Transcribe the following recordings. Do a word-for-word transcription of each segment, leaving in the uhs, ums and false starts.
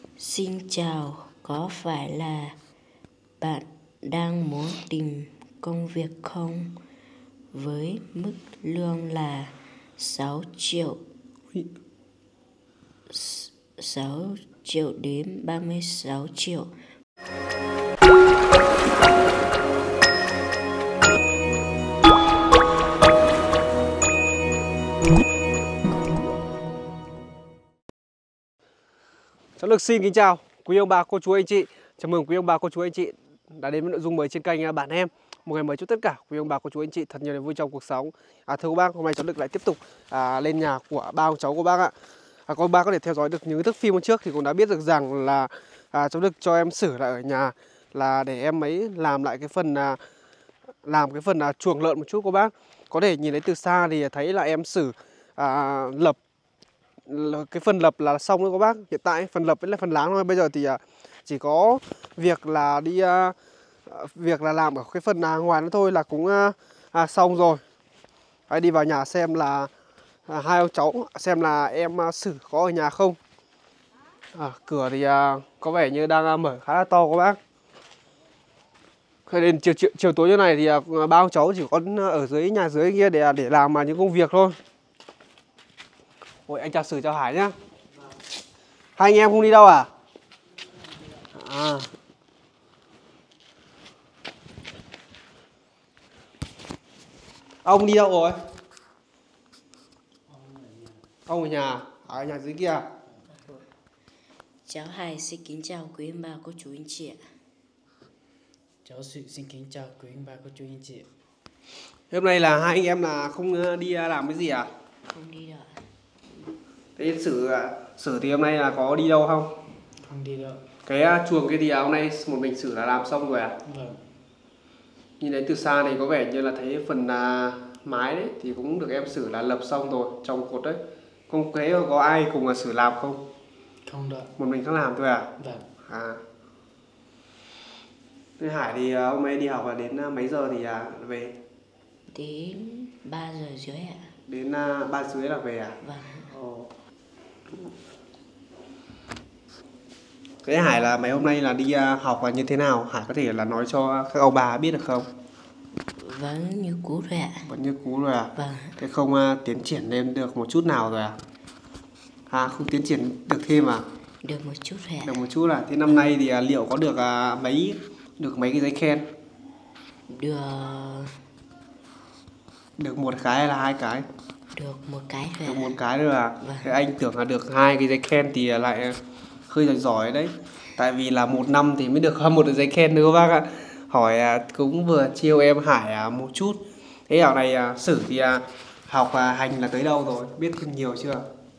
Xin chào, có phải là bạn đang muốn tìm công việc không? Với mức lương là sáu triệu sáu triệu đến ba mươi sáu triệu. Cháu Lực xin kính chào quý ông bà, cô chú, anh chị. Chào mừng quý ông bà, cô chú, anh chị đã đến với nội dung mới trên kênh Bạn Em. Một ngày mới chúc tất cả quý ông bà, cô chú, anh chị thật nhiều niềm vui trong cuộc sống. À, thưa cô bác, hôm nay cháu Lực lại tiếp tục à, lên nhà của ba ông cháu cô bác ạ. À, cô bác có thể theo dõi được những thước phim hôm trước thì cũng đã biết được rằng là à, cháu Lực cho em Sử lại ở nhà là để em ấy làm lại cái phần à, làm cái phần à, chuồng lợn một chút cô bác. Có thể nhìn thấy từ xa thì thấy là em Sử à, lập cái phần lập là xong rồi các bác. Hiện tại phần lập vẫn là phần láng thôi. Bây giờ thì chỉ có việc là đi uh, việc là làm ở cái phần ngoài nữa thôi là cũng uh, à, xong rồi. Hãy đi vào nhà xem là à, hai ông cháu xem là em uh, Sử có ở nhà không. À, cửa thì uh, có vẻ như đang uh, mở khá là to các bác. Đến chiều, chiều, chiều tối như này thì uh, ba ông cháu chỉ có ở dưới nhà dưới kia để để làm mà những công việc thôi. Ôi, anh chào Sử, chào Hải nhá. Hai anh em không đi đâu à? À. Ông đi đâu rồi? Ông ở nhà, ở nhà dưới kia. Cháu Hải xin kính chào quý ông bà, cô chú, anh chị ạ. Cháu Sự xin kính chào quý ông bà, cô chú, anh chị. Hôm nay là hai anh em là không đi làm cái gì à? Không đi đâu. Thế Sử Sử thì hôm nay là có đi đâu không? Không đi đâu. Cái chuồng kia thì hôm nay một mình Sử là làm xong rồi à? Vâng. Nhìn thấy từ xa này có vẻ như là thấy phần à, mái đấy thì cũng được em Sử là lập xong rồi, trong cột đấy. Không thấy có ai cùng là Sử làm không? Không đâu. Một mình không làm thôi à? Vâng. À. Thế Hải thì hôm nay đi học là đến mấy giờ thì à, về? Đến ba giờ rưỡi ạ. Đến uh, ba rưỡi là về à? Vâng. Ồ. Thế Hải là mấy hôm nay là đi uh, học là như thế nào? Hải có thể là nói cho các ông bà biết được không? Vẫn như cũ rồi ạ. Vẫn như cũ rồi à? Vâng. Thế không uh, tiến triển lên được một chút nào rồi à? À, không tiến triển được thêm à? Được một chút rồi ạ. Được một chút à? Thế năm nay thì uh, liệu có được uh, mấy được mấy cái giấy khen? Được Được một cái hay là hai cái? Được một cái rồi Được ạ. một cái rồi à? Vâng. Thế anh tưởng là được hai cái giấy khen thì lại hơi giỏi giỏi đấy. Tại vì là một năm thì mới được một giấy khen nữa bác ạ. Hỏi cũng vừa chiêu em Hải một chút. Thế dạo này Sử thì học hành là tới đâu rồi? Biết nhiều chưa?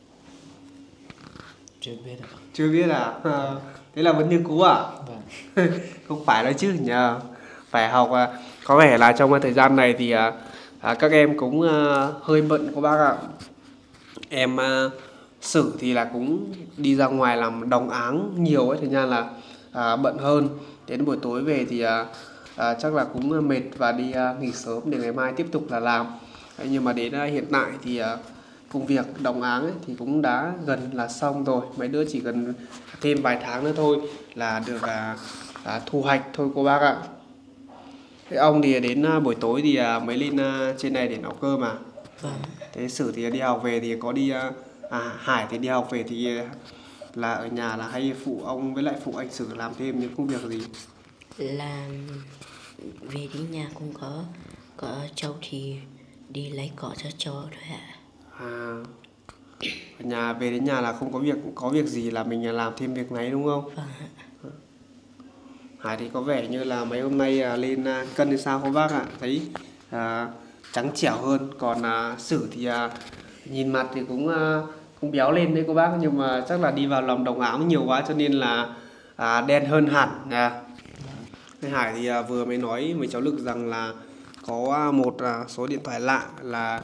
Chưa biết ạ. Chưa biết à? Thế là vẫn như cũ à? Vâng. Không phải đâu chứ nhờ. Phải học. Có vẻ là trong thời gian này thì các em cũng hơi bận cô bác ạ. Em Sử thì là cũng đi ra ngoài làm đồng áng nhiều ấy, thành ra là à, bận hơn. Đến buổi tối về thì à, à, chắc là cũng mệt và đi à, nghỉ sớm để ngày mai tiếp tục là làm. Đấy, nhưng mà đến à, hiện tại thì à, công việc đồng áng ấy, thì cũng đã gần là xong rồi. Mấy đứa chỉ cần thêm vài tháng nữa thôi là được à, à, thu hoạch thôi cô bác ạ. Thế ông thì đến à, buổi tối thì à, mới lên à, trên này để nấu cơm à? Vâng. Thế Sử thì đi học về thì có đi à, Hải thì đi học về thì là ở nhà là hay phụ ông với lại phụ anh Sử làm thêm những công việc gì? Làm về đến nhà cũng có có cháu thì đi lấy cỏ cho cháu thôi ạ. À, ở nhà về đến nhà là không có việc có việc gì là mình làm thêm việc này đúng không? Vâng. Hải thì có vẻ như là mấy hôm nay à, lên à, cân thì sao không bác ạ? Thấy à, trắng trẻo hơn, còn à, Sử thì à, nhìn mặt thì cũng à, cũng béo lên đấy cô bác, nhưng mà chắc là đi vào lòng đồng áng nhiều quá cho nên là à, đen hơn hẳn nha. Thế Hải thì à, vừa mới nói với cháu Lực rằng là có một à, số điện thoại lạ là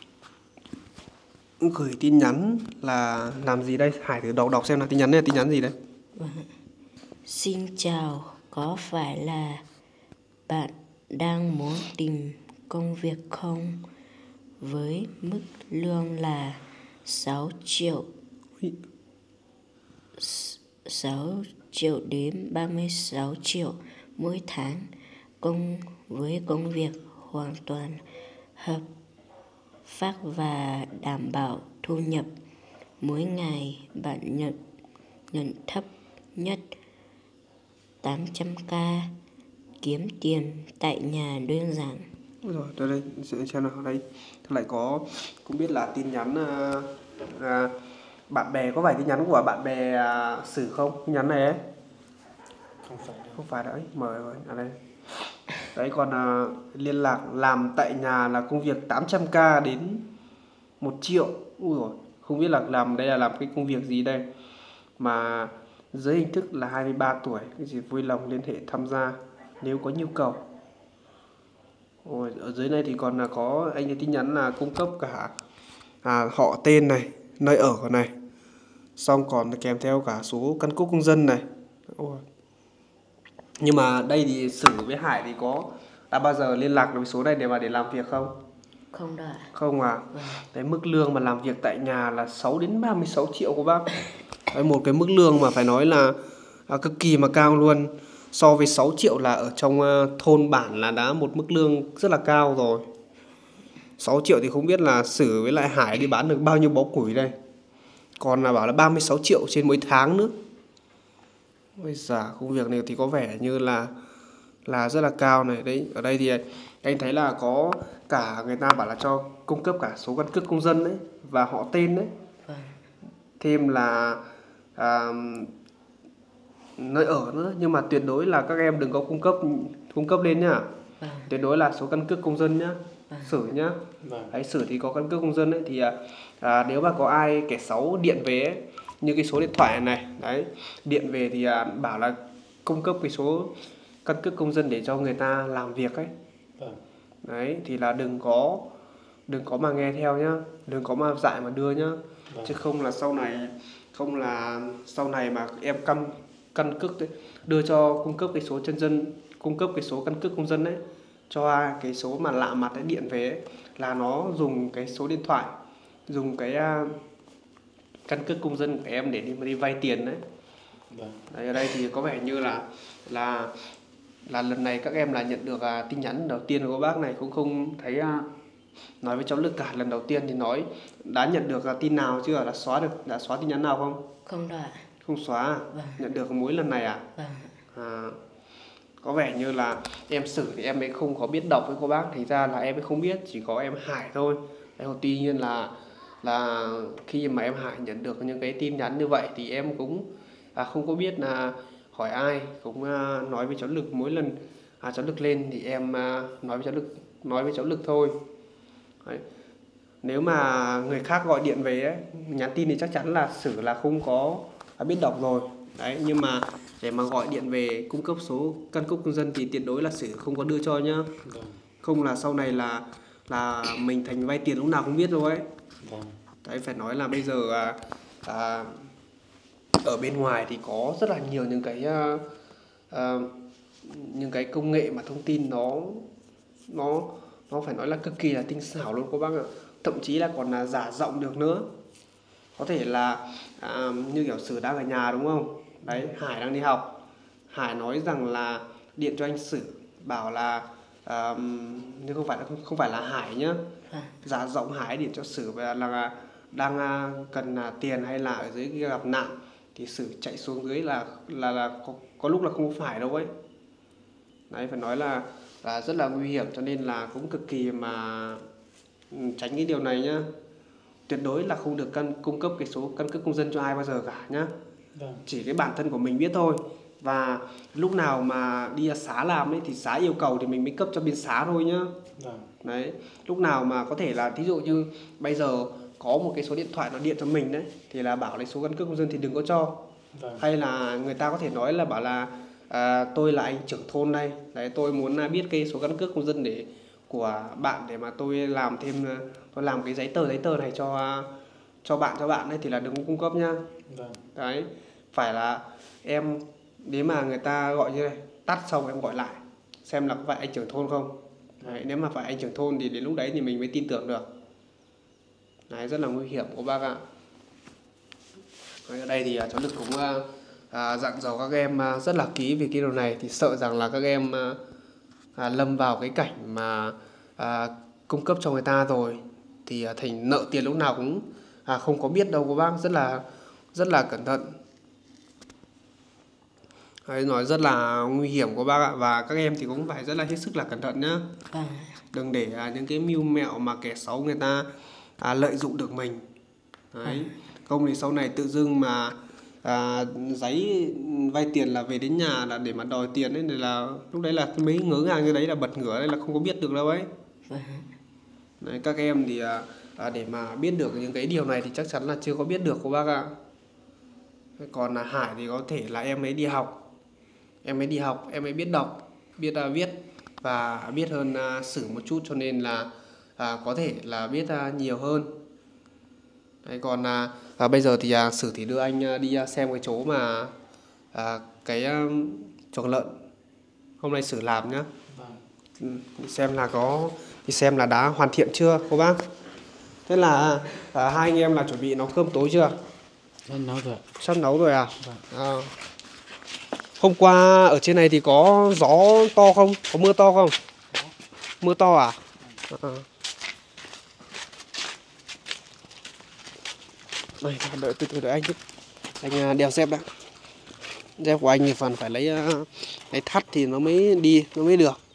gửi tin nhắn là làm gì đây? Hải thử đọc đọc xem là tin nhắn này là tin nhắn gì đấy. Vâng. Xin chào, có phải là bạn đang muốn tìm công việc không? Với mức lương là sáu triệu sáu triệu đến ba mươi sáu triệu mỗi tháng, công với công việc hoàn toàn hợp pháp và đảm bảo thu nhập. Mỗi ngày bạn nhận nhận thấp nhất tám trăm k, kiếm tiền tại nhà đơn giản. Ôi rồi, đây đây, sẽ xem nào đây. Lại có cũng biết là tin nhắn à, à, bạn bè, có phải tin nhắn của bạn bè à, Sử không? Tin nhắn này ấy. Không phải đâu. Không phải đấy, mời rồi, à đây. Đấy còn à, liên lạc làm tại nhà là công việc tám trăm k đến một triệu. Ui rồi, không biết là làm đây là làm cái công việc gì đây. Mà dưới hình thức là hai mươi ba tuổi, cái gì vui lòng liên hệ tham gia nếu có nhu cầu. Ôi, ở dưới này thì còn là có anh ấy tin nhắn là cung cấp cả à, họ tên này, nơi ở này, xong còn kèm theo cả số căn cước công dân này. Ôi. Nhưng mà đây thì Sử với Hải thì có đã bao giờ liên lạc được với số này để mà để làm việc không? Không đâu ạ. Không à? Vâng. Đấy, mức lương mà làm việc tại nhà là sáu đến ba mươi sáu triệu của bác. Đấy, một cái mức lương mà phải nói là à, cực kỳ mà cao luôn. So với sáu triệu là ở trong uh, thôn bản là đã một mức lương rất là cao rồi. sáu triệu thì không biết là Sử với lại Hải đi bán được bao nhiêu bó củi đây. Còn là bảo là ba mươi sáu triệu trên mỗi tháng nữa. Bây giờ công việc này thì có vẻ như là là rất là cao này. Đấy, ở đây thì anh thấy là có cả người ta bảo là cho cung cấp cả số căn cước công dân đấy và họ tên đấy. Vâng. Thêm là à, nơi ở nữa, nhưng mà tuyệt đối là các em đừng có cung cấp cung cấp lên nhá. Vâng. Tuyệt đối là số căn cước công dân nhá. Vâng. Sử nhá. Vâng. Đấy, Sử thì có căn cước công dân ấy thì à, nếu mà có ai kẻ xấu điện về ấy, như cái số điện thoại này, đấy, điện về thì à, bảo là cung cấp cái số căn cước công dân để cho người ta làm việc ấy. Vâng. Đấy thì là đừng có đừng có mà nghe theo nhá, đừng có mà dại mà đưa nhá. Vâng. Chứ không là sau này không là sau này mà em căn căn cước đấy, đưa cho cung cấp cái số chân dân, cung cấp cái số căn cước công dân đấy cho cái số mà lạ mặt ấy điện về ấy, là nó dùng cái số điện thoại, dùng cái uh, căn cước công dân của em để đi đi vay tiền đấy. Vâng. Đấy, ở đây thì có vẻ như là là là lần này các em là nhận được uh, tin nhắn đầu tiên của bác này, cũng không thấy uh, nói với cháu Lực cả. Lần đầu tiên thì nói đã nhận được uh, tin nào chưa, đã xóa được đã xóa tin nhắn nào không? Không đâu ạ. Không xóa à? Vâng. Nhận được mỗi lần này à? Vâng. À, có vẻ như là em Sử thì em ấy không có biết đọc với cô bác, thành ra là em ấy không biết, chỉ có em Hải thôi. Đấy, tuy nhiên là là khi mà em Hải nhận được những cái tin nhắn như vậy thì em cũng à, không có biết là hỏi ai, cũng à, nói với cháu Lực mỗi lần à, cháu Lực lên thì em à, nói với cháu Lực nói với cháu Lực thôi. Đấy. Nếu mà người khác gọi điện về ấy, nhắn tin thì chắc chắn là Sử là không có đã biết đọc rồi. Đấy, nhưng mà để mà gọi điện về cung cấp số căn cước công dân thì tuyệt đối là Sử không có đưa cho nhá. Vâng. Không là sau này là là mình thành vay tiền lúc nào không biết rồi ấy. Vâng. Đấy, phải nói là bây giờ à, à, ở bên ngoài thì có rất là nhiều những cái à, à, những cái công nghệ mà thông tin nó nó nó phải nói là cực kỳ là tinh xảo luôn các bác ạ. Thậm chí là còn là giả giọng được nữa. Có thể là à, như kiểu Sử đang ở nhà đúng không? Đấy, Hải đang đi học. Hải nói rằng là điện cho anh Sử bảo là à, nhưng không phải là không phải là Hải nhá. Vâng. Giả giọng Hải điện cho Sử là, là đang à, cần à, tiền hay là ở dưới kia gặp nạn, thì Sử chạy xuống dưới là là là có, có lúc là không phải đâu ấy. Đấy, phải nói là là rất là nguy hiểm, cho nên là cũng cực kỳ mà tránh cái điều này nhá. Tuyệt đối là không được căn cung cấp cái số căn cước công dân cho ai bao giờ cả nhá. Vâng. Chỉ cái bản thân của mình biết thôi. Và lúc nào mà đi xá làm ấy thì xá yêu cầu thì mình mới cấp cho bên xá thôi nhá. Vâng. Đấy, lúc nào mà có thể là thí dụ như bây giờ có một cái số điện thoại nó điện cho mình đấy thì là bảo lấy số căn cước công dân thì đừng có cho. Vâng. Hay là người ta có thể nói là bảo là à, tôi là anh trưởng thôn đây, đấy tôi muốn biết cái số căn cước công dân để của bạn để mà tôi làm thêm, tôi làm cái giấy tờ giấy tờ này cho cho bạn cho bạn ấy thì là đừng cung cấp nhá. Vâng. Đấy, phải là em nếu mà người ta gọi như này, tắt xong em gọi lại xem là có phải anh trưởng thôn không. Đấy, nếu mà phải anh trưởng thôn thì đến lúc đấy thì mình mới tin tưởng được. Đấy, rất là nguy hiểm của bác ạ. Đấy, ở đây thì cháu Lực cũng à, dặn dò các em à, rất là kỹ về cái điều này, thì sợ rằng là các em à, à, lâm vào cái cảnh mà à, cung cấp cho người ta rồi thì à, thành nợ tiền lúc nào cũng à, không có biết đâu các bác, rất là rất là cẩn thận. Đấy, nói rất là nguy hiểm của bác ạ, và các em thì cũng phải rất là hết sức là cẩn thận nhá. Vâng. Đừng để à, những cái mưu mẹo mà kẻ xấu người ta à, lợi dụng được mình. Đấy. Không thì sau này tự dưng mà à, giấy vay tiền là về đến nhà là để mà đòi tiền ấy, thì là lúc đấy là mấy ngớ ngàng như đấy là bật ngửa đấy là không có biết được đâu ấy. Vâng. Đấy, các em thì à, à, để mà biết được những cái điều này thì chắc chắn là chưa có biết được cô bác ạ. Còn là Hải thì có thể là em ấy đi học, em ấy đi học, em ấy biết đọc, biết uh, viết và biết hơn uh, Sử một chút, cho nên là uh, có thể là biết uh, nhiều hơn. Đấy, còn uh, uh, bây giờ thì uh, Sử thì đưa anh uh, đi uh, xem cái chỗ mà uh, cái uh, chuồng lợn hôm nay Sử làm nhá. Vâng. Xem là có thì xem là đã hoàn thiện chưa cô bác. Thế là uh, hai anh em là chuẩn bị nấu cơm tối chưa? Sắp nấu rồi. Sắp nấu rồi à? Vâng. À. Hôm qua ở trên này thì có gió to không? Có mưa to không? Có. Mưa to à? À. Đây, đợi từ từ đợi anh chứ. Anh đeo dép đã. Dép của anh thì phần phải lấy lấy thắt thì nó mới đi, nó mới được.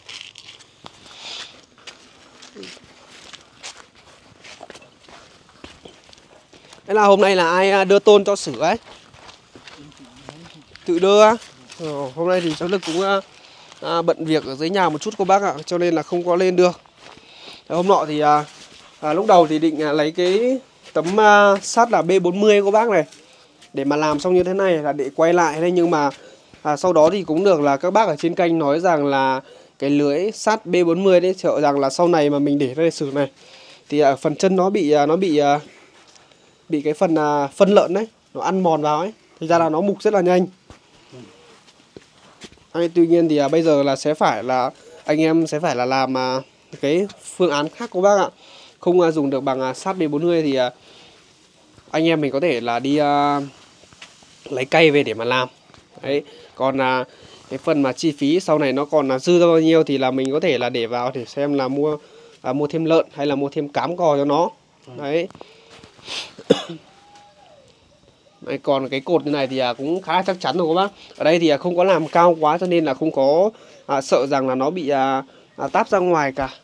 Thế là hôm nay là ai đưa tôn cho Sử ấy? Tự đưa á? Ờ, hôm nay thì cháu Lực cũng à, bận việc ở dưới nhà một chút cô bác ạ, cho nên là không có lên được. Hôm nọ thì à, à, lúc đầu thì định à, lấy cái tấm à, sắt là B bốn mươi cô bác này để mà làm xong như thế này là để quay lại đây, nhưng mà à, sau đó thì cũng được là các bác ở trên kênh nói rằng là cái lưới sắt B bốn mươi đấy, sợ rằng là sau này mà mình để đây Sử này thì à, phần chân nó bị à, nó bị à, bị cái phần à, phân lợn đấy nó ăn mòn vào ấy, thì ra là nó mục rất là nhanh. Hay, tuy nhiên thì à, bây giờ là sẽ phải là anh em sẽ phải là làm à, cái phương án khác cô bác ạ, không à, dùng được bằng à, sắt B bốn mươi thì à, anh em mình có thể là đi à, lấy cây về để mà làm. Đấy, còn à, cái phần mà chi phí sau này nó còn là dư ra bao nhiêu thì là mình có thể là để vào để xem là mua à, mua thêm lợn hay là mua thêm cám cò cho nó. Đấy. Đấy, còn cái cột như này thì à, cũng khá là chắc chắn rồi các bác. Ở đây thì à, không có làm cao quá cho nên là không có à, sợ rằng là nó bị à, à, táp ra ngoài cả.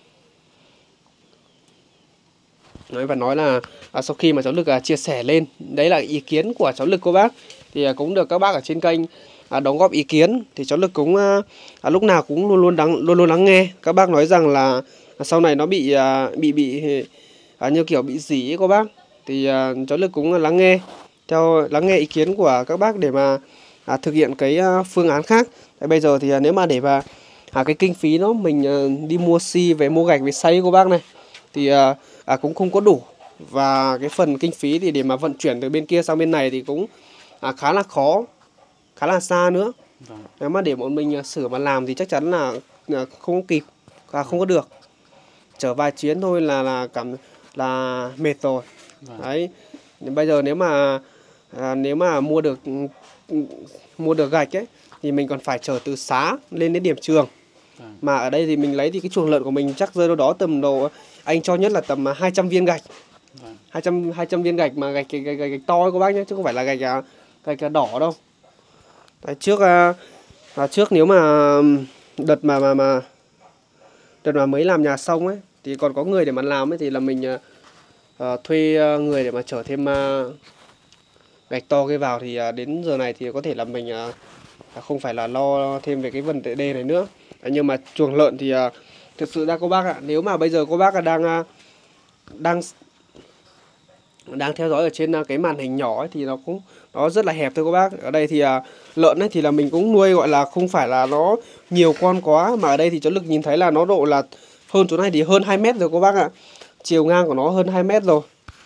Đấy, và nói là à, sau khi mà cháu Lực à, chia sẻ lên, đấy là ý kiến của cháu Lực cô bác, thì à, cũng được các bác ở trên kênh à, đóng góp ý kiến, thì cháu Lực cũng à, à, lúc nào cũng luôn luôn lắng luôn luôn lắng nghe. Các bác nói rằng là à, sau này nó bị à, bị bị à, như kiểu bị dỉ ấy cô bác, thì à, cháu Lực cũng lắng nghe theo lắng nghe ý kiến của các bác để mà à, thực hiện cái à, phương án khác. Thế bây giờ thì à, nếu mà để mà à, cái kinh phí nó mình à, đi mua xi về mua gạch về xây cô bác này thì à, à, cũng không có đủ, và cái phần kinh phí thì để mà vận chuyển từ bên kia sang bên này thì cũng à, khá là khó, khá là xa nữa. Vâng. Nếu mà để bọn mình sửa mà làm thì chắc chắn là, là không có kịp, và không có được. Chở vài chuyến thôi là là cảm là mệt rồi. Vâng. Đấy. Bây giờ nếu mà à, nếu mà mua được mua được gạch ấy thì mình còn phải chở từ xá lên đến điểm trường. Vâng. Mà ở đây thì mình lấy thì cái chuồng lợn của mình chắc rơi đâu đó tầm độ anh cho nhất là tầm hai trăm viên gạch. Vâng. hai trăm hai trăm viên gạch mà gạch gạch, gạch, gạch, gạch to ấy các bác nhé, chứ không phải là gạch gạch đỏ đâu. Đấy, trước à, trước nếu mà đợt mà mà mà đợt mà mới làm nhà xong ấy thì còn có người để mà làm ấy, thì là mình à, thuê người để mà chở thêm à, gạch to cái vào, thì à, đến giờ này thì có thể là mình à, không phải là lo thêm về cái vấn đề này nữa. Đấy, nhưng mà chuồng lợn thì à, thực sự ra cô bác ạ, nếu mà bây giờ cô bác đang đang đang theo dõi ở trên cái màn hình nhỏ ấy, thì nó cũng nó rất là hẹp thôi cô bác. Ở đây thì à, lợn ấy thì là mình cũng nuôi gọi là không phải là nó nhiều con quá, mà ở đây thì cháu Lực nhìn thấy là nó độ là hơn chỗ này thì hơn hai mét rồi cô bác ạ. Chiều ngang của nó hơn hai mét rồi.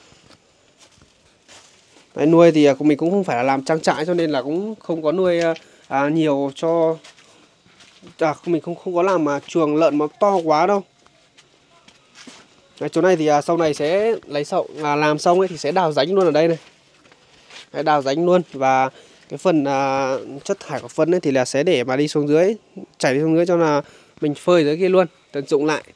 Đấy, nuôi thì mình cũng không phải là làm trang trại, cho nên là cũng không có nuôi à, nhiều cho à, mình không không có làm mà chuồng lợn mà to quá đâu. Đấy, chỗ này thì à, sau này sẽ lấy sau à, làm xong ấy thì sẽ đào rãnh luôn ở đây này. Đấy, đào rãnh luôn, và cái phần à, chất thải của phân ấy thì là sẽ để mà đi xuống dưới, chảy đi xuống dưới cho là mình phơi dưới kia luôn, tận dụng lại.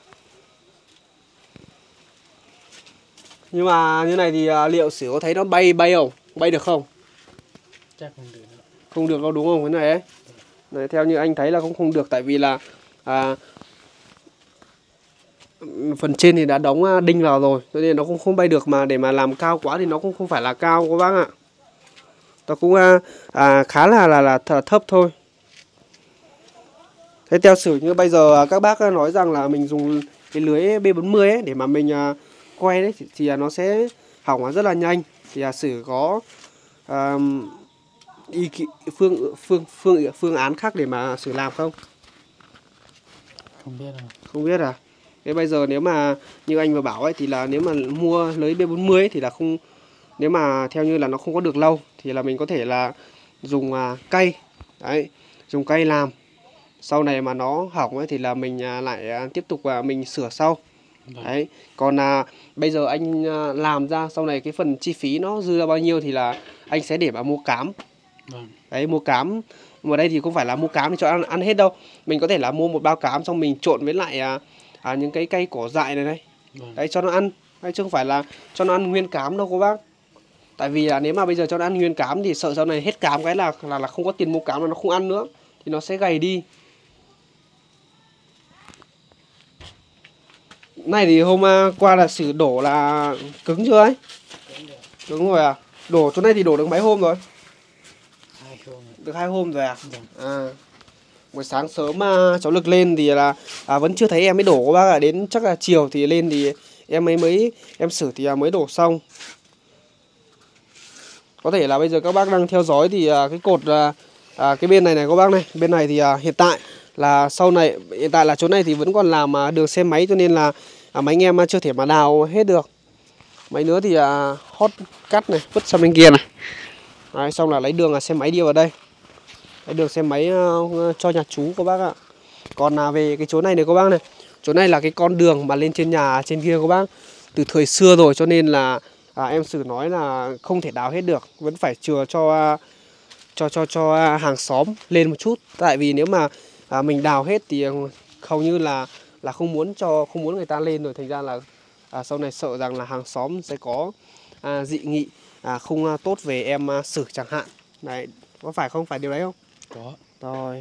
Nhưng mà như này thì à, liệu Sử có thấy nó bay bay không? Bay được không? Chắc không được nữa. Không được đâu đúng không? Cái này ấy. Đấy, theo như anh thấy là cũng không được, tại vì là à, phần trên thì đã đóng đinh vào rồi, cho nên nó cũng không bay được, mà để mà làm cao quá thì nó cũng không phải là cao các bác ạ. Nó cũng à, khá là là là thấp thôi. Thế theo Sử như bây giờ các bác nói rằng là mình dùng cái lưới B bốn mươi ấy để mà mình à, quay đấy thì, thì nó sẽ hỏng rất là nhanh. Thì à, Sử có à, ý phương phương phương phương án khác để mà Sử làm không? Không biết đâu. Không biết à? Thế bây giờ nếu mà như anh vừa bảo ấy thì là nếu mà mua lưới B bốn mươi ấy, thì là không, nếu mà theo như là nó không có được lâu thì là mình có thể là dùng à, cây. Đấy, dùng cây làm. Sau này mà nó hỏng ấy thì là mình à, lại à, tiếp tục à, mình sửa sau. Đấy, còn à, bây giờ anh à, làm ra sau này cái phần chi phí nó dư ra bao nhiêu thì là anh sẽ để mà mua cám. Vâng. Đấy, mua cám. Mà đây thì không phải là mua cám để cho ăn, ăn hết đâu. Mình có thể là mua một bao cám xong mình trộn với lại à, à, những cái cây cỏ dại này này. Vâng. Đấy, cho nó ăn. Đấy, chứ không phải là cho nó ăn nguyên cám đâu các bác. Tại vì là nếu mà bây giờ cho nó ăn nguyên cám thì sợ sau này hết cám cái là là, là không có tiền mua cám, là nó không ăn nữa. Thì nó sẽ gầy đi. Này thì hôm qua là Sử đổ là cứng chưa ấy? Đúng rồi à? Đổ chỗ này thì đổ được mấy hôm rồi? Hai hôm. Được hai hôm rồi à? Vâng. À. Buổi sáng sớm mà cháu Lực lên thì là à, vẫn chưa thấy em mới đổ các bác ạ. Đến chắc là chiều thì lên thì em ấy mới em Sử thì mới đổ xong. Có thể là bây giờ các bác đang theo dõi thì à, cái cột à, à, cái bên này này các bác này, bên này thì à, hiện tại là sau này hiện tại là chỗ này thì vẫn còn làm à, đường xe máy, cho nên là à, mấy anh em chưa thể mà đào hết được. Mấy nữa thì à, hót cắt này, vứt sang bên kia này. Đấy, xong là lấy đường là xe máy đi vào đây. Lấy đường xe máy uh, cho nhà chú các bác ạ. Còn à, về cái chỗ này này các bác này, chỗ này là cái con đường mà lên trên nhà trên kia các bác, từ thời xưa rồi, cho nên là à, em Sử nói là không thể đào hết được, vẫn phải chừa cho uh, cho cho cho uh, hàng xóm lên một chút. Tại vì nếu mà à, mình đào hết thì hầu như là là không muốn cho không muốn người ta lên rồi, thành ra là à, sau này sợ rằng là hàng xóm sẽ có à, dị nghị à, không à, tốt về em à, Sử chẳng hạn. Đấy, có phải không? Phải điều đấy không? Có. Rồi.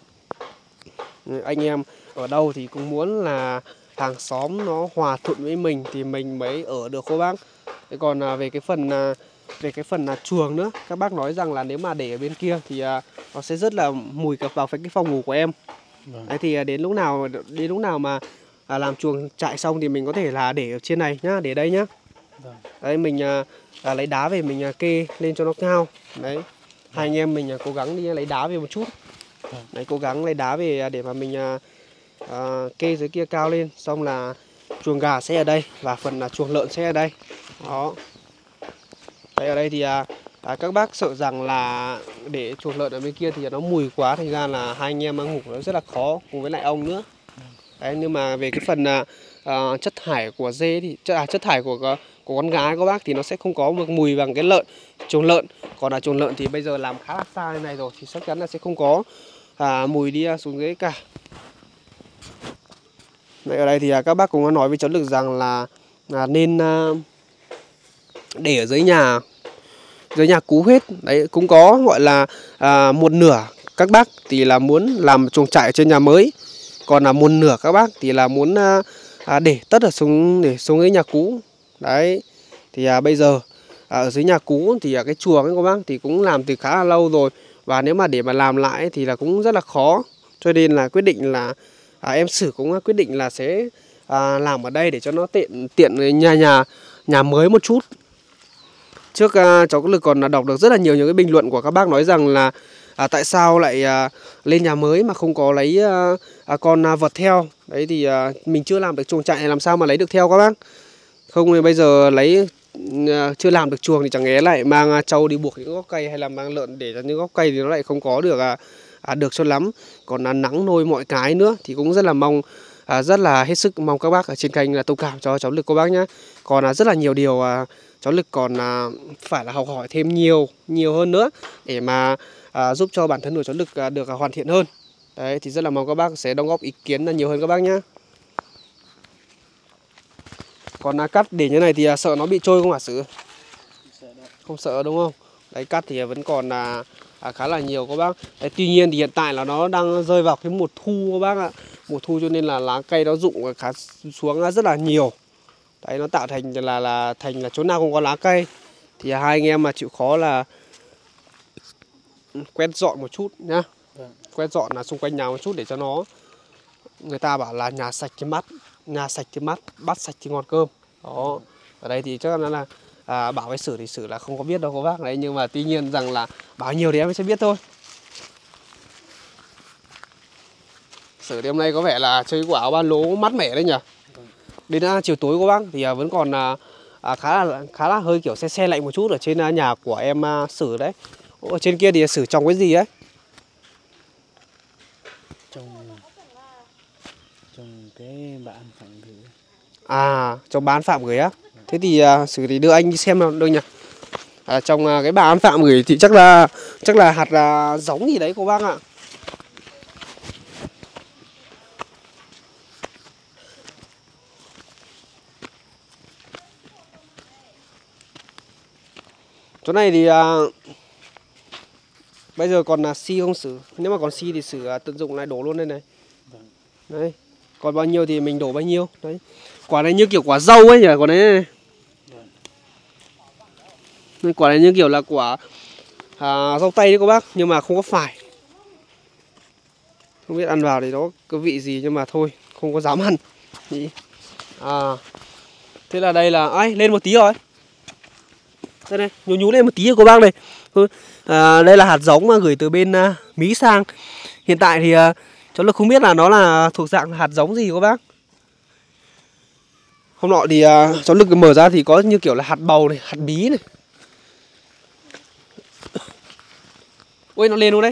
Anh em ở đâu thì cũng muốn là hàng xóm nó hòa thuận với mình thì mình mới ở được cô bác. Thế còn à, về cái phần à, về cái phần là chuồng nữa, các bác nói rằng là nếu mà để ở bên kia thì à, nó sẽ rất là mùi cập vào cái phòng ngủ của em. Vâng. Đấy, thì đến lúc nào đến lúc nào mà à, làm chuồng trại xong thì mình có thể là để ở trên này nhá, để đây nhá. Vâng. Đấy, mình à, à, lấy đá về mình à, kê lên cho nó cao. Đấy, hai anh em mình à, cố gắng đi lấy đá về một chút. Vâng. Đấy, cố gắng lấy đá về để mà mình à, à, kê dưới kia cao lên, xong là chuồng gà sẽ ở đây và phần là chuồng lợn sẽ ở đây. Đó. Đấy, ở đây thì à, à, các bác sợ rằng là để chuồng lợn ở bên kia thì nó mùi quá, thành ra là hai anh em ngủ nó rất là khó cùng với lại ông nữa. Đấy, nhưng mà về cái phần à, à, chất thải của dê thì à, chất thải của của con gái các bác thì nó sẽ không có một mùi bằng cái lợn, chuồng lợn. Còn là chuồng lợn thì bây giờ làm khá là xa như này rồi thì chắc chắn là sẽ không có à, mùi đi xuống dưới cả. Đấy, ở đây thì à, các bác cũng có nói với cháu Lực rằng là à, nên à, để ở dưới nhà dưới nhà cũ hết. Đấy, cũng có gọi là à, một nửa các bác thì là muốn làm chuồng trại trên nhà mới, còn là một nửa các bác thì là muốn à, à, để tất ở xuống để xuống dưới nhà cũ. Đấy, thì à, bây giờ à, ở dưới nhà cũ thì à, cái chuồng ấy các bác thì cũng làm từ khá là lâu rồi, và nếu mà để mà làm lại thì là cũng rất là khó, cho nên là quyết định là à, em Sử cũng quyết định là sẽ à, làm ở đây để cho nó tiện tiện nhà nhà nhà mới một chút. Trước uh, cháu Lực còn đọc được rất là nhiều những cái bình luận của các bác nói rằng là à, tại sao lại à, lên nhà mới mà không có lấy à, à, con à, vật theo. Đấy thì à, mình chưa làm được chuồng trại này làm sao mà lấy được theo các bác. Không thì bây giờ lấy à, chưa làm được chuồng thì chẳng lẽ lại mang à, trâu đi buộc những gốc cây, hay là mang lợn để cho những gốc cây thì nó lại không có được à, à, được cho lắm. Còn à, nắng nôi mọi cái nữa thì cũng rất là mong à, rất là hết sức mong các bác ở trên kênh là thông cảm cho cháu Lực cô bác nhé. Còn à, rất là nhiều điều à, cháu Lực còn à, phải là học hỏi thêm nhiều nhiều hơn nữa để mà à, giúp cho bản thân của cháu Lực à, được à, hoàn thiện hơn. Đấy thì rất là mong các bác sẽ đóng góp ý kiến là nhiều hơn các bác nhé. Còn à, cắt để như này thì à, sợ nó bị trôi không hả Sử? Không sợ đúng không? Đấy, cắt thì vẫn còn là à, khá là nhiều các bác. Đấy, tuy nhiên thì hiện tại là nó đang rơi vào cái mùa thu các bác ạ. Mùa thu cho nên là lá cây nó rụng khá xuống rất là nhiều. Đấy, nó tạo thành là là thành là chỗ nào không có lá cây. Thì hai anh em mà chịu khó là quét dọn một chút nhá. Vâng. Quét dọn là xung quanh nhà một chút để cho nó, người ta bảo là nhà sạch thì mắt, nhà sạch thì mắt, bát sạch thì ngon cơm. Đó. Ở đây thì chắc là là à, bảo với Sử thì Sử là không có biết đâu các bác đấy, nhưng mà tuy nhiên rằng là bảo nhiều thì em sẽ biết thôi. Sử thì hôm nay có vẻ là chơi quả áo ba lố mát mẻ đấy nhỉ. Đến à, chiều tối các bác thì à, vẫn còn à, à, khá là khá là hơi kiểu se se lạnh một chút ở trên à, nhà của em à, Sử đấy. Ở trên kia thì Sử trồng cái gì ấy? Trồng trồng cái bạn Phạm gửi. À, trồng bán Phạm gửi á. Thế thì à, Sử thì đưa anh đi xem nào được nhỉ. À, trong à, cái bà Phạm gửi thì chắc là chắc là hạt là giống gì đấy cô bác ạ. Chỗ này thì à, bây giờ còn là si không Sử? Nếu mà còn si thì Sử à, tận dụng lại đổ luôn đây này. Đấy. Còn bao nhiêu thì mình đổ bao nhiêu. Đấy. Quả này như kiểu quả dâu ấy nhỉ, quả này. Quả này như kiểu là quả à, rau tây đấy cô bác, nhưng mà không có phải. Không biết ăn vào thì nó có vị gì nhưng mà thôi, không có dám ăn. À, thế là đây là ai lên một tí rồi. Đây này, nhú nhú lên một tí rồi cô bác này. À, đây là hạt giống mà gửi từ bên uh, Mỹ sang. Hiện tại thì uh, cháu Lực không biết là nó là thuộc dạng hạt giống gì cô bác. Hôm nọ thì uh, cháu Lực mở ra thì có như kiểu là hạt bầu này, hạt bí này. Ôi nó lên luôn đấy.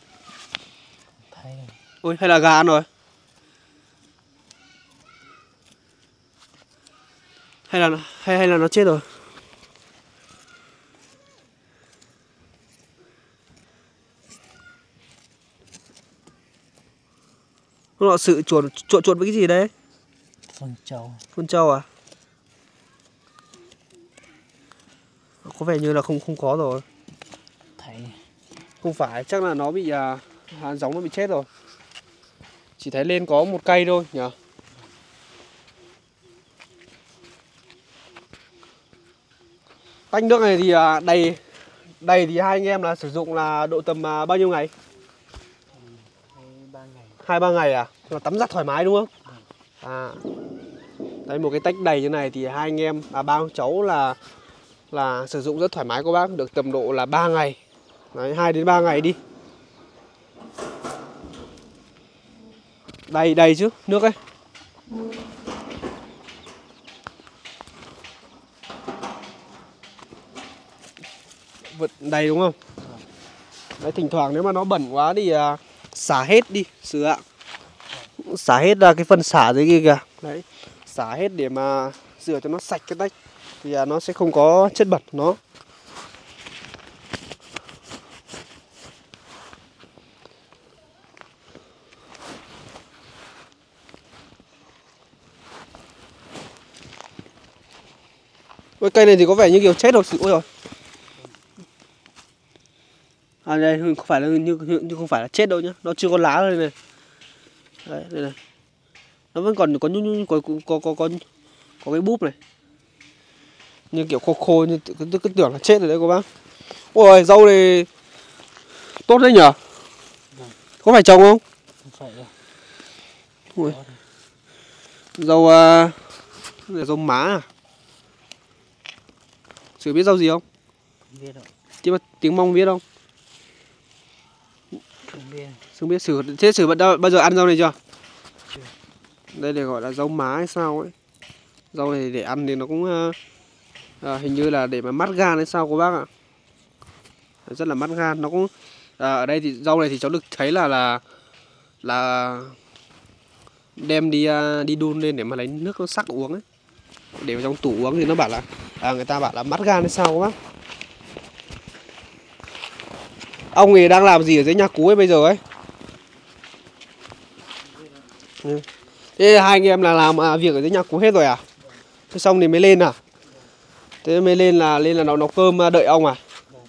Ôi hay là gà ăn rồi. Hay là hay hay là nó chết rồi. Nó sự chuột chuột chuột với cái gì đấy? Phân trâu. Phân trâu à? Có vẻ như là không không có rồi. Thấy. Không phải, chắc là nó bị à, hạt giống nó bị chết rồi. Chỉ thấy lên có một cây thôi nhỉ. Tanh nước này thì à, đầy đầy thì hai anh em là sử dụng là độ tầm à, bao nhiêu ngày? Hai ba ngày à? Là tắm giặt thoải mái đúng không? À. Đấy, một cái tách đầy như này thì hai anh em à ba cháu là là sử dụng rất thoải mái cô bác, được tầm độ là ba ngày. Đấy, hai đến ba ngày đi. Đầy đầy chứ, nước ấy. Vật đầy đúng không? Đấy, thỉnh thoảng nếu mà nó bẩn quá thì à, xả hết đi Sử ạ. Xả hết ra cái phần xả dưới kia kìa. Đấy, xả hết để mà rửa cho nó sạch cái tách thì à, nó sẽ không có chất bẩn nó. Ôi, cây này thì có vẻ như kiểu chết rồi. Ôi rồi. À đây không phải là như, như không phải là chết đâu nhá, nó chưa có lá đây này. Đấy, đây này. Nó vẫn còn có nhung nhung có có có có có cái búp này. Như kiểu khô khô như cứ, cứ tưởng là chết rồi đấy cô bác. Ôi rau này tốt đấy nhở? Có phải trồng không? Không phải đâu. Ui. Rau uh, là rau má à? Sử biết rau gì không? Không biết đâu. Chứ mà tiếng Mông biết không? Không biết. Không biết. Sử thế Sử bao giờ ăn rau này chưa? Chưa. Đây để gọi là rau má hay sao ấy. Rau này để ăn thì nó cũng uh, uh, hình như là để mà mát gan hay sao cô bác ạ. Rất là mát gan. Nó cũng uh, ở đây thì rau này thì cháu được thấy là là là đem đi uh, đi đun lên để mà lấy nước nó sắc uống ấy. Để vào trong tủ uống thì nó bảo là à, người ta bảo là mát gan hay sao các bác. Ông ấy đang làm gì ở dưới nhà Cú ấy bây giờ ấy? Ừ. Thế hai anh em là làm à, việc ở dưới nhà Cú hết rồi à? Thế xong thì mới lên à? Thế mới lên là lên là nấu nấu cơm đợi ông à?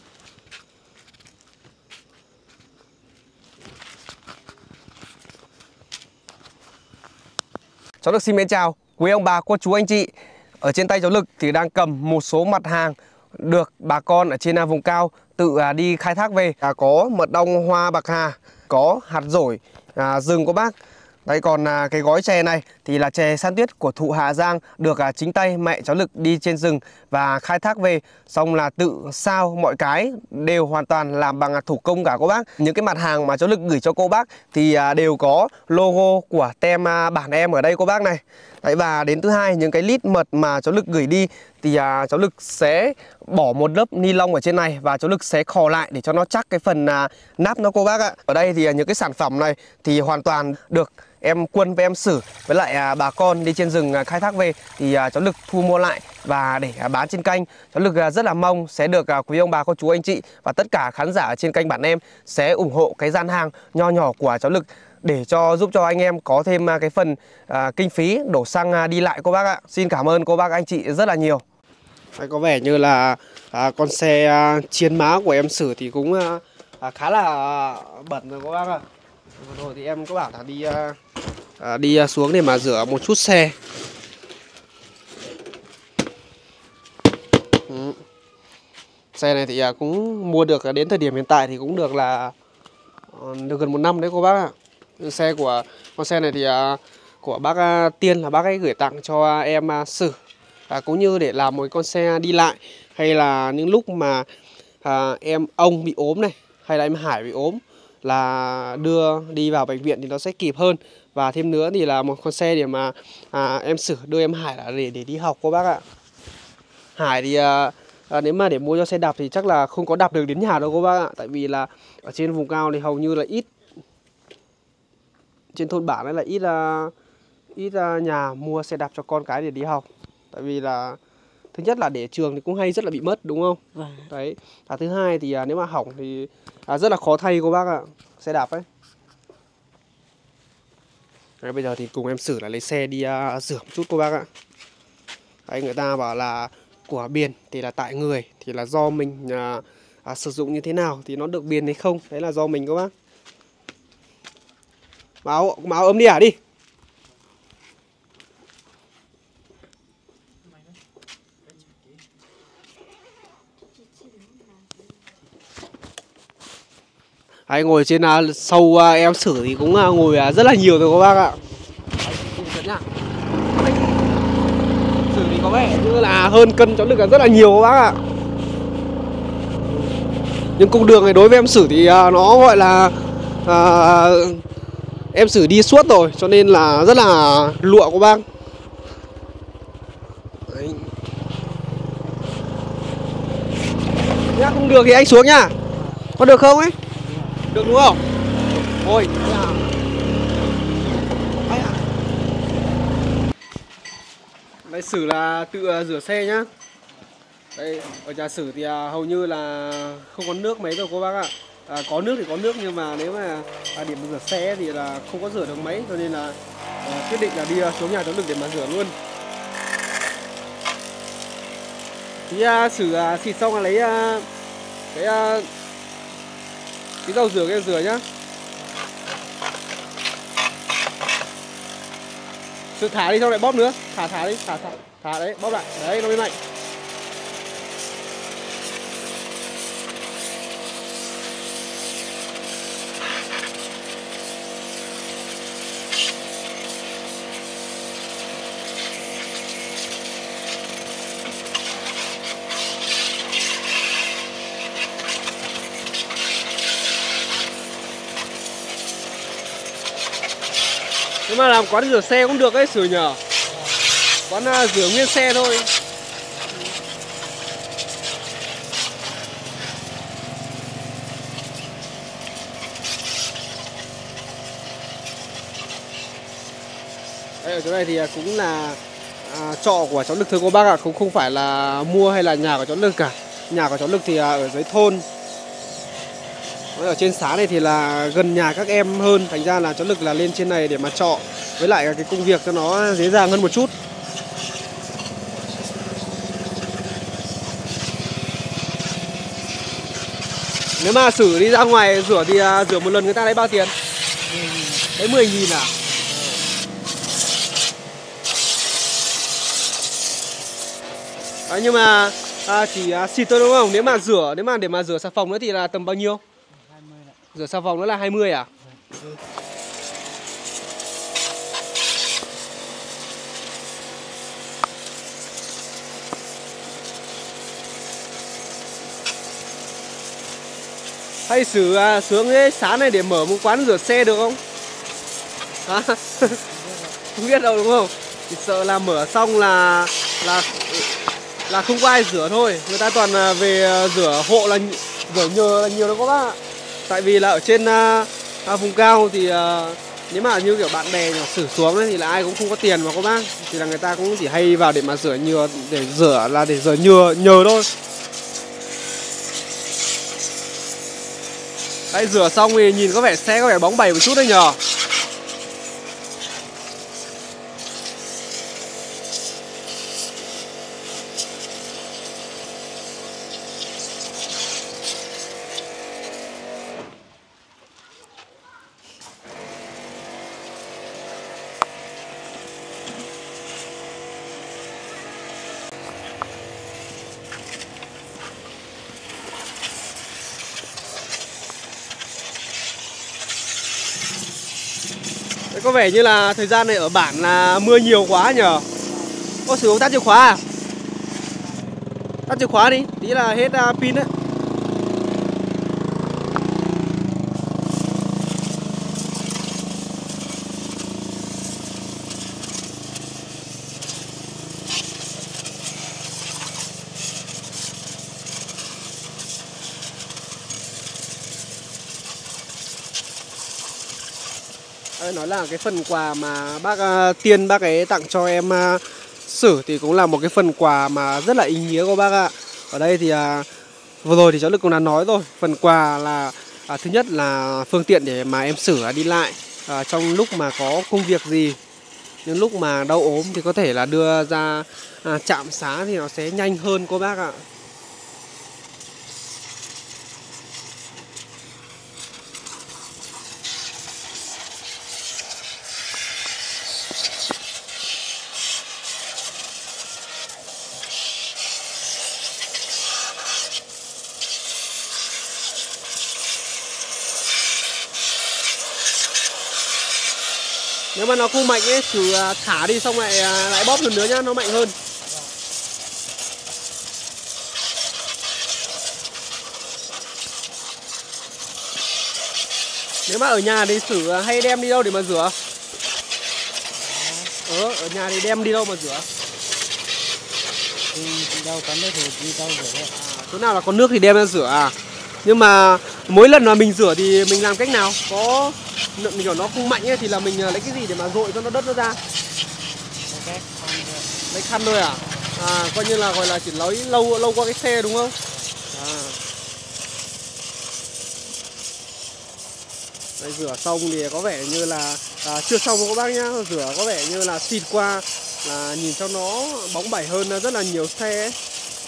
Cháu được xin mến chào quý ông bà, cô chú, anh chị. Ở trên tay cháu Lực thì đang cầm một số mặt hàng được bà con ở trên vùng cao tự đi khai thác về. À, có mật ong hoa bạc hà, có hạt dổi à, rừng của bác. Đấy, còn à, cái gói chè này thì là chè san tuyết của thụ Hà Giang, được à, chính tay mẹ cháu Lực đi trên rừng và khai thác về, xong là tự sao mọi cái đều hoàn toàn làm bằng à, thủ công cả cô bác. Những cái mặt hàng mà cháu Lực gửi cho cô bác thì à, đều có logo của tem à, bản em ở đây cô bác này. Đấy, và đến thứ hai, những cái lít mật mà cháu Lực gửi đi thì à, cháu Lực sẽ bỏ một lớp ni lông ở trên này và cháu Lực sẽ khò lại để cho nó chắc cái phần à, nắp nó cô bác ạ. Ở đây thì à, những cái sản phẩm này thì hoàn toàn được em Quân với em Sử với lại à, bà con đi trên rừng à, khai thác về thì à, cháu Lực thu mua lại và để à, bán trên kênh. Cháu Lực à, rất là mong sẽ được à, quý ông bà, cô chú, anh chị và tất cả khán giả trên kênh bản em sẽ ủng hộ cái gian hàng nho nhỏ của cháu Lực để cho giúp cho anh em có thêm à, cái phần à, kinh phí đổ xăng à, đi lại cô bác ạ. Xin cảm ơn cô bác, anh chị rất là nhiều. Đấy, có vẻ như là à, con xe à, chiến má của em Sử thì cũng à, à, khá là à, bẩn rồi cô bác ạ. Vừa rồi thì em có bảo là đi à, à, đi à, xuống để mà rửa một chút xe. Ừ. Xe này thì à, cũng mua được đến thời điểm hiện tại thì cũng được là được gần một năm đấy cô bác ạ. Xe của con xe này thì à, của bác à, Tiên là bác ấy gửi tặng cho à, em à, Sử à, cũng như để làm một con xe đi lại, hay là những lúc mà à, em ông bị ốm này, hay là em Hải bị ốm là đưa đi vào bệnh viện thì nó sẽ kịp hơn. Và thêm nữa thì là một con xe để mà à, em Sử đưa em Hải là để để đi học cô bác ạ. Hải thì à, à, nếu mà để mua cho xe đạp thì chắc là không có đạp được đến nhà đâu cô bác ạ. Tại vì là ở trên vùng cao thì hầu như là ít, trên thôn bản ấy là ít là ít là nhà mua xe đạp cho con cái để đi học. Tại vì là thứ nhất là để trường thì cũng hay rất là bị mất đúng không? Vâng. Đấy. Và thứ hai thì à, nếu mà hỏng thì à, rất là khó thay cô bác ạ, xe đạp ấy. Đấy, bây giờ thì cùng em Sử là lấy xe đi à, rửa một chút cô bác ạ. Đấy, người ta bảo là của biển thì là tại người, thì là do mình à, à, sử dụng như thế nào thì nó được biển hay không, đấy là do mình cô bác. Máu máu ấm đi à, đi. Đấy, ngồi trên uh, sau uh, em Sử thì cũng uh, ngồi uh, rất là nhiều rồi các bác ạ. Đấy, Sử thì có vẻ như là hơn cân cháu Lực là rất là nhiều các bác ạ. Nhưng cung đường này đối với em Sử thì uh, nó gọi là uh, em Sử đi suốt rồi, cho nên là rất là lụa các bác. Đấy. Nhá, không được thì anh xuống nhá. Có được không ấy? Được đúng không? Ôi, đây Sử là tự rửa xe nhá. Đây, ở nhà Sử thì à, hầu như là không có nước mấy rồi cô bác ạ. À, có nước thì có nước nhưng mà nếu mà à, điểm rửa xe thì là không có rửa được mấy, cho nên là à, quyết định là đi xuống nhà cháu Lực để mà rửa luôn. Thì à, Sử à, xịt xong là lấy à, cái à, cái dầu rửa cái rửa nhá. Sử thả đi xong lại bóp nữa, thả thả đi, thả thả, thả đấy, bóp lại, đấy nó mới mạnh. Nhưng mà làm quán rửa xe cũng được ấy Sử nhờ. Quán uh, rửa nguyên xe thôi. Đây, ở chỗ này thì cũng là à, trọ của cháu Lực thưa cô bác ạ, cũng không phải là mua hay là nhà của cháu Lực cả. Nhà của cháu Lực thì ở dưới thôn. Ở trên xá này thì là gần nhà các em hơn, thành ra là cháu Lực là lên trên này để mà trọ, với lại cái công việc cho nó dễ dàng hơn một chút. Nếu mà xử đi ra ngoài rửa thì uh, rửa một lần người ta lấy bao tiền? Đấy mười nghìn à? À, nhưng mà à, chỉ à, xịt thôi đúng không? Nếu mà rửa, nếu mà để mà rửa xà phòng nữa thì là tầm bao nhiêu? hai mươi ạ. Rửa xà phòng nữa là hai mươi à? Ừ. Hay xử à, xuống cái sáng này để mở một quán rửa xe được không? À, không biết đâu đúng không? Thì sợ là mở xong là là là không có ai rửa thôi, người ta toàn về rửa hộ là rửa nhờ là nhiều đó các bác ạ. Tại vì là ở trên à, à, vùng cao thì à, nếu mà như kiểu bạn bè nhỏ xử xuống ấy, thì là ai cũng không có tiền mà các bác, thì là người ta cũng chỉ hay vào để mà rửa nhựa, để rửa là để rửa nhựa nhờ thôi. Đấy, rửa xong thì nhìn có vẻ xe có vẻ bóng bẩy một chút đấy nhờ. Đấy, có vẻ như là thời gian này ở bản là mưa nhiều quá nhờ. Ô, sử dụng tắt chìa khóa à? Tắt chìa khóa đi, tí là hết uh, pin đấy. Đây, nói là cái phần quà mà bác uh, Tiên bác ấy tặng cho em uh, Sử thì cũng là một cái phần quà mà rất là ý nghĩa của bác ạ. Ở đây thì uh, vừa rồi thì cháu Lực cũng đã nói rồi, phần quà là uh, thứ nhất là phương tiện để mà em Sử uh, đi lại uh, trong lúc mà có công việc gì, những lúc mà đau ốm thì có thể là đưa ra uh, trạm xá thì nó sẽ nhanh hơn cô bác ạ. Nếu mà nó không mạnh ấy, thử thả đi xong lại lại bóp lần nữa nhá, nó mạnh hơn. Nếu mà ở nhà thì Sử hay đem đi đâu để mà rửa? Ờ, ở nhà thì đem đi đâu mà rửa? Thì đâu có nước thì đi đâu rửa đấy. À, chỗ nào là có nước thì đem ra rửa à? Nhưng mà mỗi lần mà mình rửa thì mình làm cách nào? Có mình kiểu nó không mạnh ấy thì là mình lấy cái gì để mà dội cho nó đất nó ra? Lấy khăn thôi à? À, coi như là gọi là chỉ lấy lâu lâu qua cái xe đúng không? À. Đây, rửa xong thì có vẻ như là à, chưa xong các bác nhá, rửa có vẻ như là xịt qua là nhìn cho nó bóng bẩy hơn rất là nhiều xe ấy.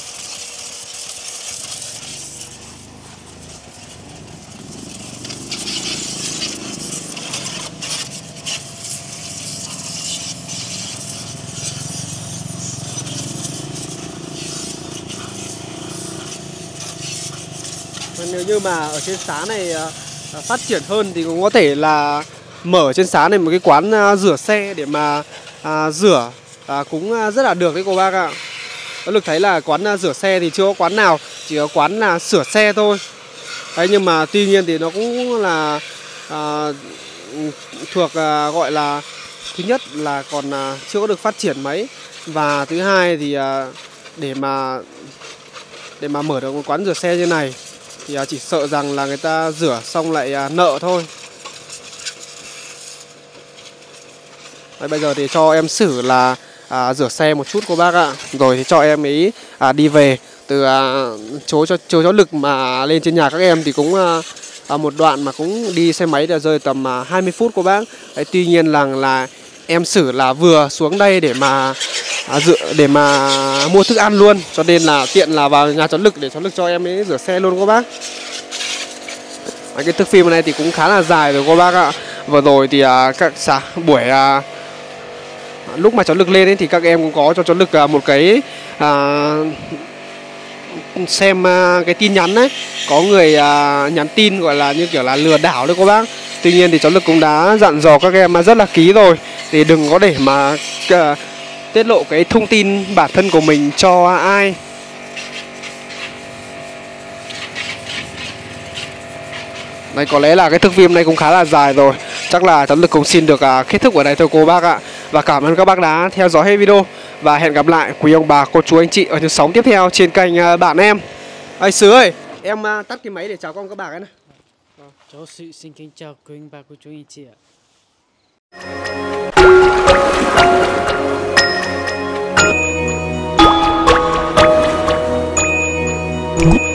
Nếu như mà ở trên xá này uh, phát triển hơn thì cũng có thể là mở trên xá này một cái quán uh, rửa xe để mà uh, rửa uh, cũng uh, rất là được đấy cô bác ạ. Có Lực thấy là quán uh, rửa xe thì chưa có quán nào, chỉ có quán là sửa xe thôi. Đấy, nhưng mà tuy nhiên thì nó cũng là uh, thuộc uh, gọi là thứ nhất là còn uh, chưa có được phát triển mấy, và thứ hai thì uh, để mà để mà mở được một quán rửa xe như này thì chỉ sợ rằng là người ta rửa xong lại nợ thôi. Đấy, bây giờ thì cho em Sử là à, rửa xe một chút cô bác ạ. Rồi thì cho em ấy à, đi về. Từ à, chỗ cho chỗ cháu Lực mà lên trên nhà các em thì cũng à, à, một đoạn mà cũng đi xe máy là rơi tầm à, hai mươi phút cô bác. Đấy, tuy nhiên là là em Sử là vừa xuống đây để mà à, dự để mà mua thức ăn luôn, cho nên là tiện là vào nhà cháu Lực để cháu Lực cho em ấy rửa xe luôn cô bác. Đấy, cái thước phim này thì cũng khá là dài rồi cô bác ạ. Vừa rồi thì à, các xã buổi à, lúc mà cháu Lực lên ấy thì các em cũng có cho cháu Lực à, một cái à, xem à, cái tin nhắn đấy, có người à, nhắn tin gọi là như kiểu là lừa đảo đấy cô bác. Tuy nhiên thì cháu Lực cũng đã dặn dò các em rất là kỹ rồi, thì đừng có để mà à, tiết lộ cái thông tin bản thân của mình cho ai. Đây, có lẽ là cái thước phim này cũng khá là dài rồi. Chắc là cháu Lực cũng xin được uh, kết thúc ở đây thôi cô bác ạ. Và cảm ơn các bác đã theo dõi hết video. Và hẹn gặp lại quý ông bà, cô chú, anh chị ở những sóng tiếp theo trên kênh uh, bạn em. Ơi Sứ ơi, em uh, tắt cái máy để chào con các bác ấy này. Cháu Sự xin kính chào quý ông bà, cô chú, anh chị ạ.